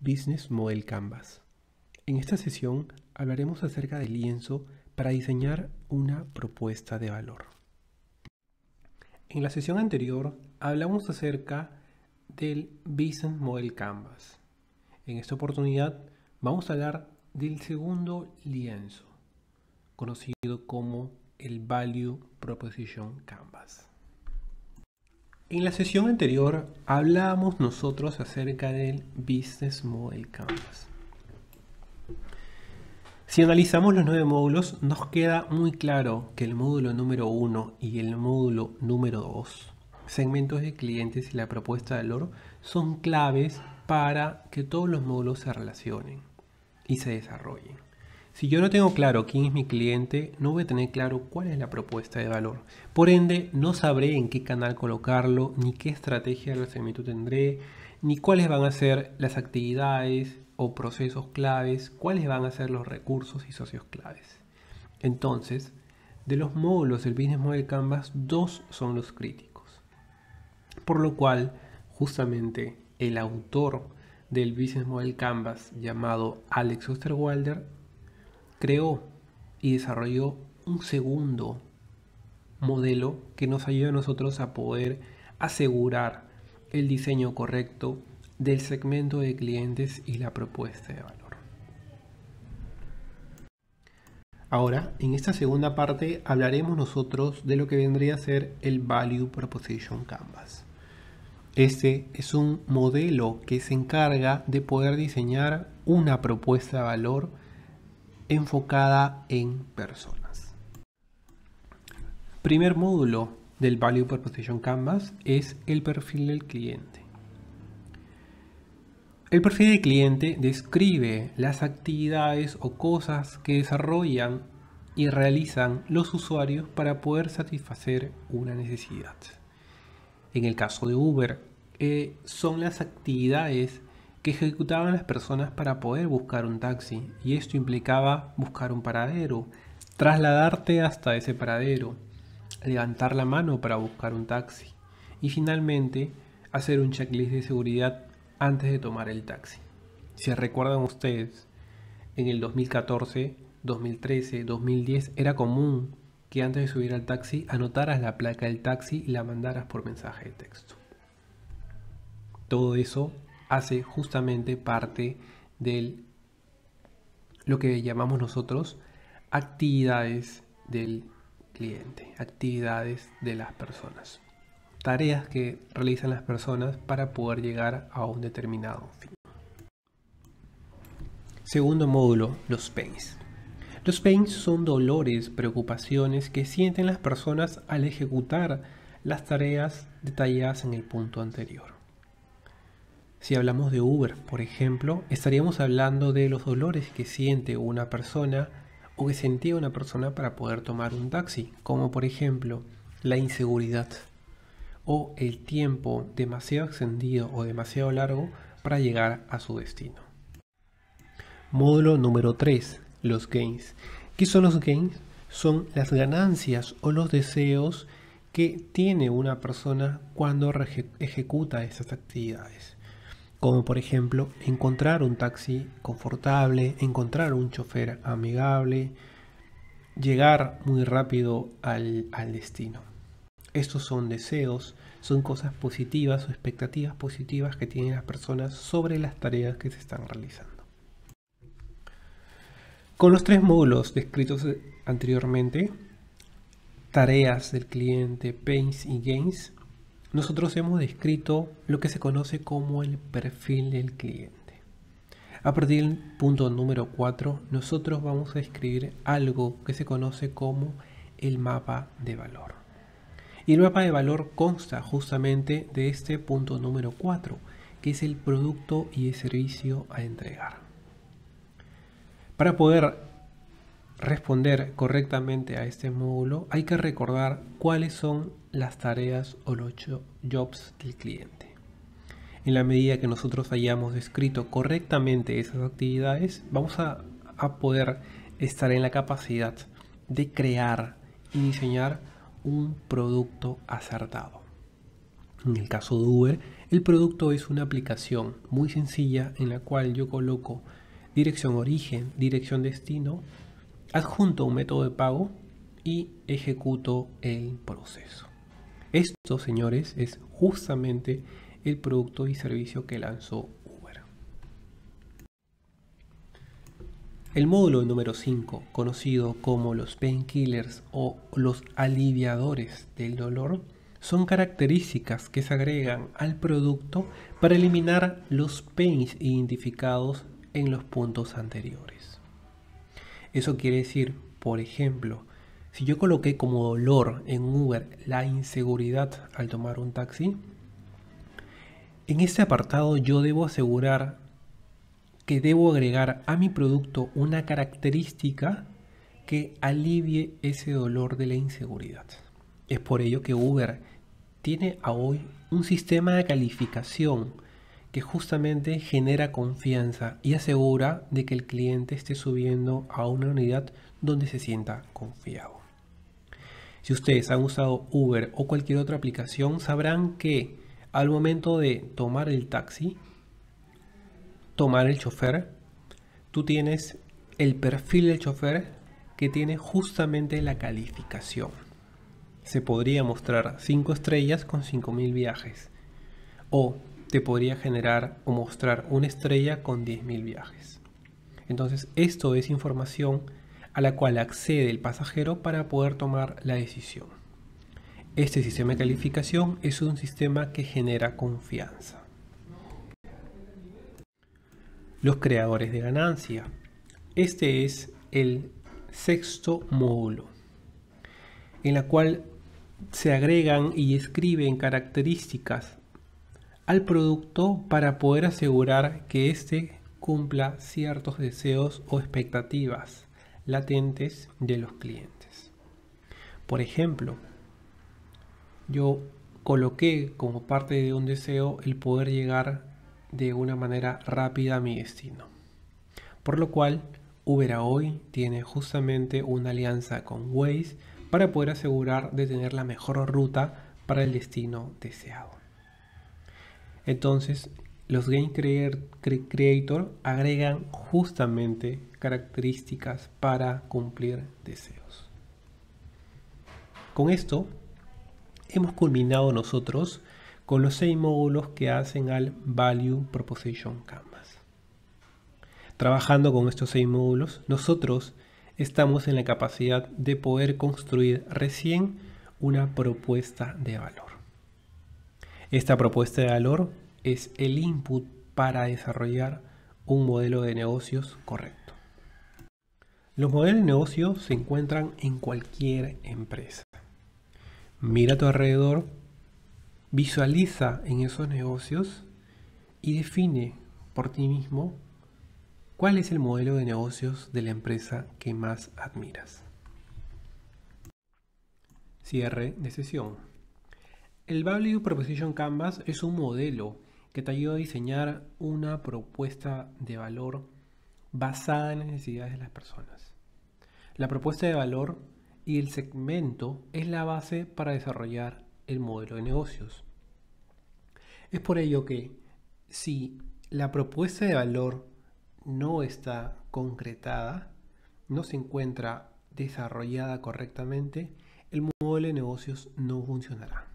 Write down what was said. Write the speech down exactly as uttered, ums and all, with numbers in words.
Business Model Canvas. En esta sesión hablaremos acerca del lienzo para diseñar una propuesta de valor. En la sesión anterior hablamos acerca del Business Model Canvas. En esta oportunidad vamos a hablar del segundo lienzo, conocido como el Value Proposition Canvas. En la sesión anterior hablábamos nosotros acerca del Business Model Canvas. Si analizamos los nueve módulos, nos queda muy claro que el módulo número uno y el módulo número dos, segmentos de clientes y la propuesta de valor, son claves para que todos los módulos se relacionen y se desarrollen. Si yo no tengo claro quién es mi cliente, no voy a tener claro cuál es la propuesta de valor. Por ende, no sabré en qué canal colocarlo, ni qué estrategia de lanzamiento tendré, ni cuáles van a ser las actividades o procesos claves, cuáles van a ser los recursos y socios claves. Entonces, de los módulos del Business Model Canvas, dos son los críticos. Por lo cual, justamente, el autor del Business Model Canvas, llamado Alex Osterwalder, creó y desarrolló un segundo modelo que nos ayuda a nosotros a poder asegurar el diseño correcto del segmento de clientes y la propuesta de valor. Ahora, en esta segunda parte hablaremos nosotros de lo que vendría a ser el Value Proposition Canvas. Este es un modelo que se encarga de poder diseñar una propuesta de valor enfocada en personas. Primer módulo del Value Proposition Canvas es el perfil del cliente. El perfil del cliente describe las actividades o cosas que desarrollan y realizan los usuarios para poder satisfacer una necesidad. En el caso de Uber, eh, son las actividades que ejecutaban las personas para poder buscar un taxi, y esto implicaba buscar un paradero, trasladarte hasta ese paradero, levantar la mano para buscar un taxi y finalmente hacer un checklist de seguridad antes de tomar el taxi. Si recuerdan ustedes, en el dos mil catorce, dos mil trece, dos mil diez era común que antes de subir al taxi anotaras la placa del taxi y la mandaras por mensaje de texto. Todo eso hace justamente parte de lo que llamamos nosotros actividades del cliente, actividades de las personas, tareas que realizan las personas para poder llegar a un determinado fin. Segundo módulo, los pains. Los pains son dolores, preocupaciones que sienten las personas al ejecutar las tareas detalladas en el punto anterior. Si hablamos de Uber, por ejemplo, estaríamos hablando de los dolores que siente una persona o que sentía una persona para poder tomar un taxi, como por ejemplo la inseguridad o el tiempo demasiado extendido o demasiado largo para llegar a su destino. Módulo número tres, los gains. ¿Qué son los gains? Son las ganancias o los deseos que tiene una persona cuando ejecuta esas actividades. Como por ejemplo, encontrar un taxi confortable, encontrar un chofer amigable, llegar muy rápido al, al destino. Estos son deseos, son cosas positivas o expectativas positivas que tienen las personas sobre las tareas que se están realizando. Con los tres módulos descritos anteriormente, tareas del cliente, pains y gains, nosotros hemos descrito lo que se conoce como el perfil del cliente. A partir del punto número cuatro, nosotros vamos a describir algo que se conoce como el mapa de valor. Y el mapa de valor consta justamente de este punto número cuatro, que es el producto y el servicio a entregar. Para poder responder correctamente a este módulo, hay que recordar cuáles son las tareas o los jobs del cliente. En la medida que nosotros hayamos descrito correctamente esas actividades, vamos a, a poder estar en la capacidad de crear y diseñar un producto acertado. En el caso de Uber, el producto es una aplicación muy sencilla en la cual yo coloco dirección origen, dirección destino, adjunto un método de pago y ejecuto el proceso. Esto, señores, es justamente el producto y servicio que lanzó Uber. El módulo número cinco, conocido como los painkillers o los aliviadores del dolor, son características que se agregan al producto para eliminar los pains identificados en los puntos anteriores. Eso quiere decir, por ejemplo, si yo coloqué como dolor en Uber la inseguridad al tomar un taxi, en este apartado yo debo asegurar que debo agregar a mi producto una característica que alivie ese dolor de la inseguridad. Es por ello que Uber tiene a hoy un sistema de calificación que justamente genera confianza y asegura de que el cliente esté subiendo a una unidad donde se sienta confiado. Si ustedes han usado Uber o cualquier otra aplicación, sabrán que al momento de tomar el taxi, tomar el chofer, tú tienes el perfil del chofer que tiene justamente la calificación. Se podría mostrar cinco estrellas con cinco mil viajes, o te podría generar o mostrar una estrella con diez mil viajes. Entonces, esto es información a la cual accede el pasajero para poder tomar la decisión. Este sistema de calificación es un sistema que genera confianza. Los creadores de ganancia. Este es el sexto módulo, en la cual se agregan y escriben características al producto para poder asegurar que éste cumpla ciertos deseos o expectativas latentes de los clientes. Por ejemplo, yo coloqué como parte de un deseo el poder llegar de una manera rápida a mi destino, por lo cual Uber hoy tiene justamente una alianza con Waze para poder asegurar de tener la mejor ruta para el destino deseado. Entonces, los Game Creator agregan justamente características para cumplir deseos. Con esto, hemos culminado nosotros con los seis módulos que hacen al Value Proposition Canvas. Trabajando con estos seis módulos, nosotros estamos en la capacidad de poder construir recién una propuesta de valor. Esta propuesta de valor es el input para desarrollar un modelo de negocios correcto. Los modelos de negocio se encuentran en cualquier empresa. Mira a tu alrededor, visualiza en esos negocios y define por ti mismo cuál es el modelo de negocios de la empresa que más admiras. Cierre de sesión. El Value Proposition Canvas es un modelo que te ayuda a diseñar una propuesta de valor basada en las necesidades de las personas. La propuesta de valor y el segmento es la base para desarrollar el modelo de negocios. Es por ello que si la propuesta de valor no está concretada, no se encuentra desarrollada correctamente, el modelo de negocios no funcionará.